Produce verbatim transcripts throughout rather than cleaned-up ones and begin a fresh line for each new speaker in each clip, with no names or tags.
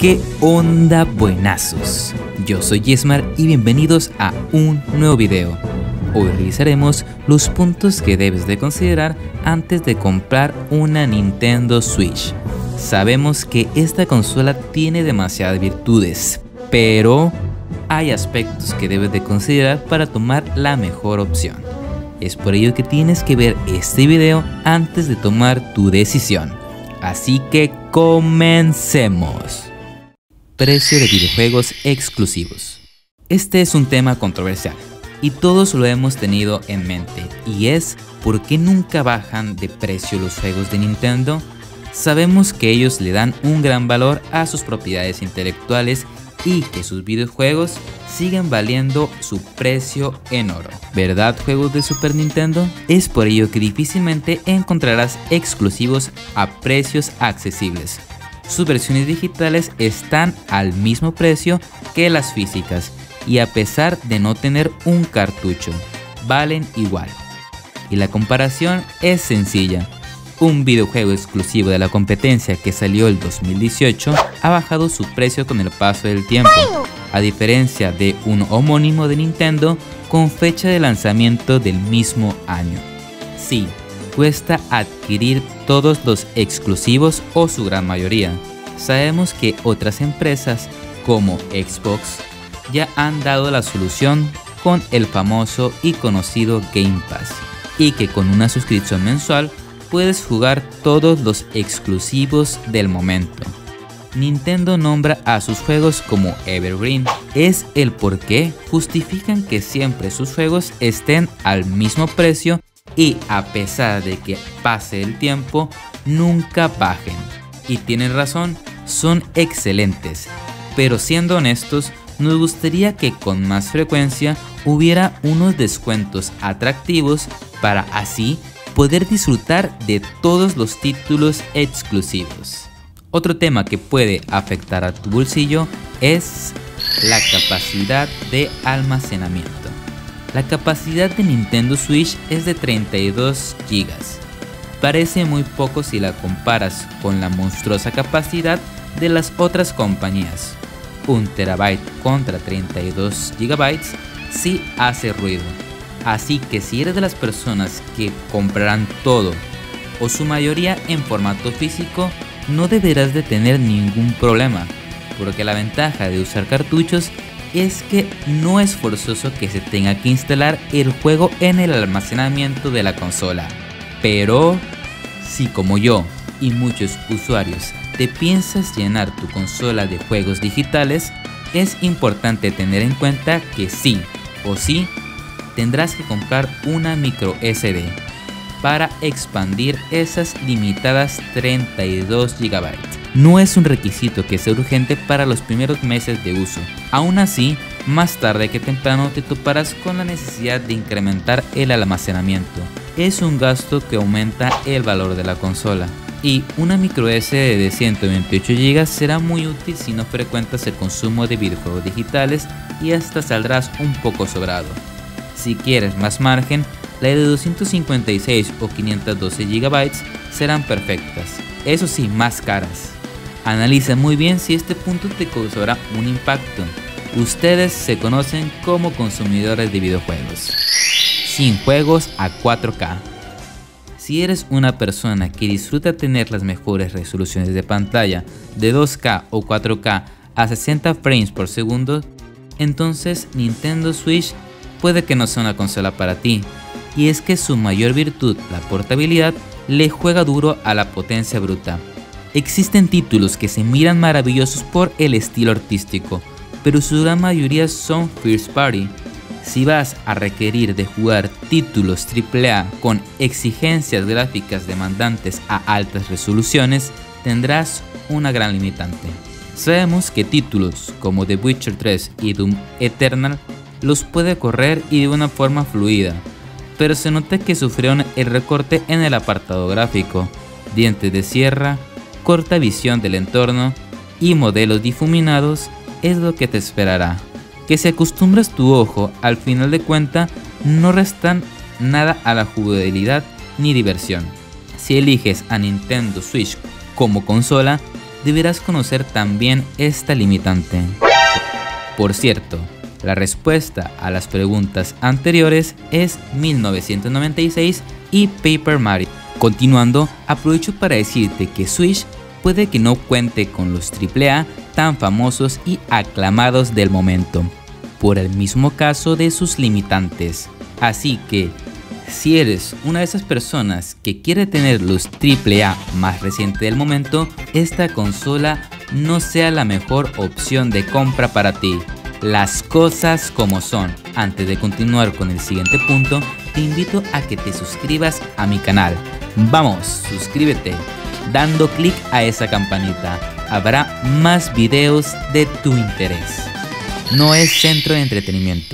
¿Qué onda, buenazos? Yo soy Yesmar y bienvenidos a un nuevo video. Hoy revisaremos los puntos que debes de considerar antes de comprar una Nintendo Switch. Sabemos que esta consola tiene demasiadas virtudes, pero hay aspectos que debes de considerar para tomar la mejor opción. Es por ello que tienes que ver este video antes de tomar tu decisión. Así que comencemos. Precio de videojuegos exclusivos. Este es un tema controversial y todos lo hemos tenido en mente, y es ¿por qué nunca bajan de precio los juegos de Nintendo? Sabemos que ellos le dan un gran valor a sus propiedades intelectuales y que sus videojuegos siguen valiendo su precio en oro. ¿Verdad, juegos de Super Nintendo? Es por ello que difícilmente encontrarás exclusivos a precios accesibles. Sus versiones digitales están al mismo precio que las físicas y a pesar de no tener un cartucho, valen igual. Y la comparación es sencilla. Un videojuego exclusivo de la competencia que salió el dos mil dieciocho ha bajado su precio con el paso del tiempo, a diferencia de un homónimo de Nintendo con fecha de lanzamiento del mismo año. Sí, cuesta adquirir todos los exclusivos o su gran mayoría. Sabemos que otras empresas como Xbox ya han dado la solución con el famoso y conocido Game Pass, y que con una suscripción mensual puedes jugar todos los exclusivos del momento. Nintendo nombra a sus juegos como Evergreen. Es el por qué justifican que siempre sus juegos estén al mismo precio y a pesar de que pase el tiempo, nunca bajen. Y tienen razón, son excelentes. Pero siendo honestos, nos gustaría que con más frecuencia hubiera unos descuentos atractivos para así poder disfrutar de todos los títulos exclusivos. Otro tema que puede afectar a tu bolsillo es la capacidad de almacenamiento. La capacidad de Nintendo Switch es de treinta y dos gigas. Parece muy poco si la comparas con la monstruosa capacidad de las otras compañías. Un terabyte contra treinta y dos gigabytes sí hace ruido. Así que si eres de las personas que comprarán todo o su mayoría en formato físico, no deberás de tener ningún problema, porque la ventaja de usar cartuchos es que no es forzoso que se tenga que instalar el juego en el almacenamiento de la consola. Pero si como yo y muchos usuarios te piensas llenar tu consola de juegos digitales, es importante tener en cuenta que sí o sí tendrás que comprar una micro ese de para expandir esas limitadas treinta y dos gigabytes. No es un requisito que sea urgente para los primeros meses de uso. Aún así, más tarde que temprano te toparás con la necesidad de incrementar el almacenamiento. Es un gasto que aumenta el valor de la consola. Y una micro ese de de ciento veintiocho gigas será muy útil si no frecuentas el consumo de videojuegos digitales y hasta saldrás un poco sobrado. Si quieres más margen, la de doscientos cincuenta y seis o quinientos doce gigabytes serán perfectas, eso sí, más caras. Analiza muy bien si este punto te causará un impacto. Ustedes se conocen como consumidores de videojuegos. Sin juegos a cuatro K. Si eres una persona que disfruta tener las mejores resoluciones de pantalla de dos K o cuatro K a sesenta frames por segundo, entonces Nintendo Switch puede que no sea una consola para ti. Y es que su mayor virtud, la portabilidad, le juega duro a la potencia bruta. Existen títulos que se miran maravillosos por el estilo artístico, pero su gran mayoría son first party. Si vas a requerir de jugar títulos triple A con exigencias gráficas demandantes a altas resoluciones, tendrás una gran limitante. Sabemos que títulos como The Witcher tres y Doom Eternal los puede correr y de una forma fluida, pero se nota que sufrieron el recorte en el apartado gráfico, dientes de sierra, corta visión del entorno y modelos difuminados es lo que te esperará. Que si acostumbras tu ojo, al final de cuentas no restan nada a la jugabilidad ni diversión. Si eliges a Nintendo Switch como consola, deberás conocer también esta limitante. Por cierto, la respuesta a las preguntas anteriores es mil novecientos noventa y seis y Paper Mario. Continuando, aprovecho para decirte que Switch puede que no cuente con los triple A tan famosos y aclamados del momento, por el mismo caso de sus limitantes. Así que, si eres una de esas personas que quiere tener los triple A más recientes del momento, esta consola no sea la mejor opción de compra para ti. Las cosas como son. Antes de continuar con el siguiente punto, te invito a que te suscribas a mi canal. Vamos, suscríbete, dando clic a esa campanita. Habrá más videos de tu interés. No es centro de entretenimiento.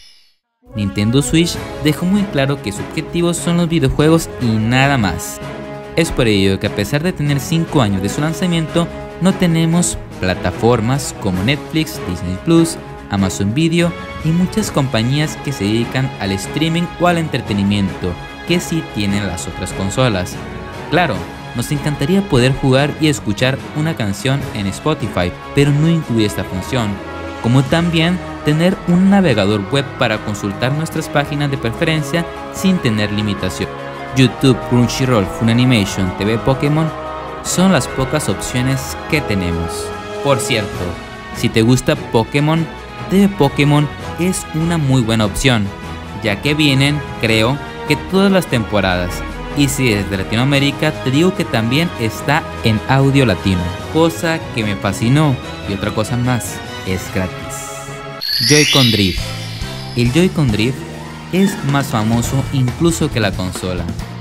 Nintendo Switch dejó muy claro que su objetivo son los videojuegos y nada más. Es por ello que a pesar de tener cinco años de su lanzamiento, no tenemos plataformas como Netflix, Disney Plus, Amazon Video y muchas compañías que se dedican al streaming o al entretenimiento que sí tienen las otras consolas. Claro, nos encantaría poder jugar y escuchar una canción en Spotify, pero no incluye esta función, como también tener un navegador web para consultar nuestras páginas de preferencia sin tener limitación. YouTube, Crunchyroll, Funimation, T V Pokémon son las pocas opciones que tenemos. Por cierto, si te gusta Pokémon, T V Pokémon es una muy buena opción, ya que vienen, creo, que todas las temporadas. Y si es de Latinoamérica, te digo que también está en audio latino, cosa que me fascinó. Y otra cosa más, es gratis. Joy-Con Drift. El Joy-Con Drift es más famoso incluso que la consola,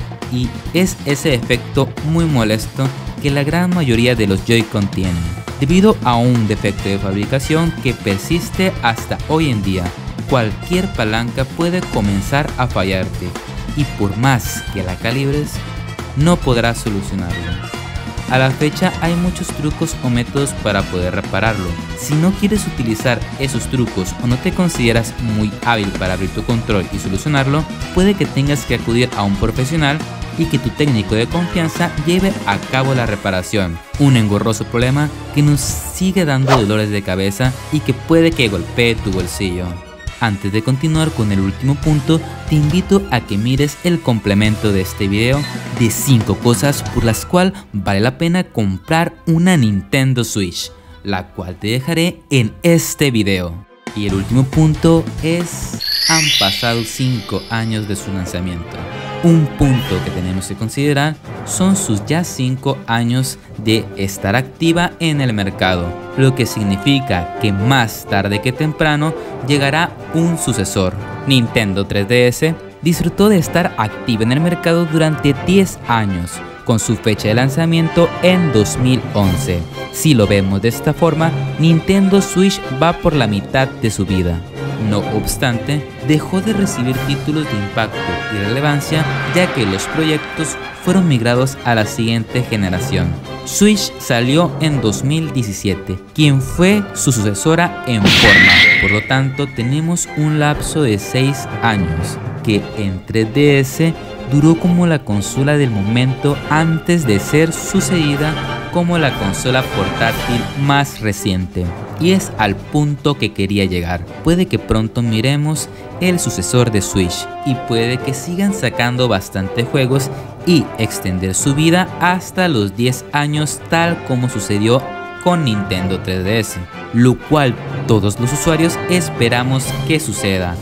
y es ese efecto muy molesto que la gran mayoría de los Joy-Con tienen, debido a un defecto de fabricación que persiste hasta hoy en día. Cualquier palanca puede comenzar a fallarte, y por más que la calibres, no podrás solucionarlo. A la fecha hay muchos trucos o métodos para poder repararlo. Si no quieres utilizar esos trucos o no te consideras muy hábil para abrir tu control y solucionarlo, puede que tengas que acudir a un profesional y que tu técnico de confianza lleve a cabo la reparación. Un engorroso problema que nos sigue dando dolores de cabeza y que puede que golpee tu bolsillo. Antes de continuar con el último punto, te invito a que mires el complemento de este video de cinco cosas por las cuales vale la pena comprar una Nintendo Switch, la cual te dejaré en este video. Y el último punto es: han pasado cinco años de su lanzamiento. Un punto que tenemos que considerar son sus ya cinco años de estar activa en el mercado, lo que significa que más tarde que temprano llegará un sucesor. Nintendo tres D S disfrutó de estar activa en el mercado durante diez años, con su fecha de lanzamiento en dos mil once. Si lo vemos de esta forma, Nintendo Switch va por la mitad de su vida. No obstante, dejó de recibir títulos de impacto y relevancia, ya que los proyectos fueron migrados a la siguiente generación. Switch salió en dos mil diecisiete, quien fue su sucesora en forma. Por lo tanto, tenemos un lapso de seis años, que en tres D S duró como la consola del momento antes de ser sucedida como la consola portátil más reciente. Y es al punto que quería llegar. Puede que pronto miremos el sucesor de Switch y puede que sigan sacando bastantes juegos y extender su vida hasta los diez años, tal como sucedió con Nintendo tres D S, lo cual todos los usuarios esperamos que suceda.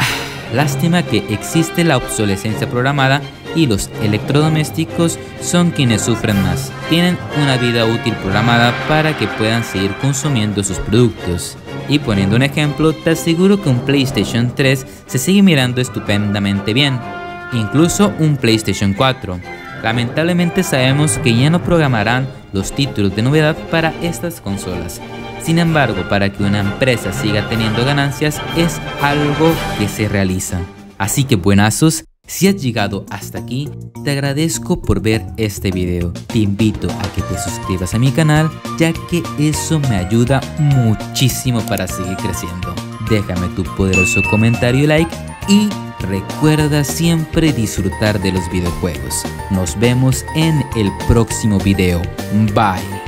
Lástima que existe la obsolescencia programada y los electrodomésticos son quienes sufren más. Tienen una vida útil programada para que puedan seguir consumiendo sus productos. Y poniendo un ejemplo, te aseguro que un PlayStation tres se sigue mirando estupendamente bien, incluso un PlayStation cuatro. Lamentablemente sabemos que ya no programarán los títulos de novedad para estas consolas. Sin embargo, para que una empresa siga teniendo ganancias es algo que se realiza. Así que buenazos, si has llegado hasta aquí, te agradezco por ver este video. Te invito a que te suscribas a mi canal, ya que eso me ayuda muchísimo para seguir creciendo. Déjame tu poderoso comentario y like, y recuerda siempre disfrutar de los videojuegos. Nos vemos en el próximo video. Bye.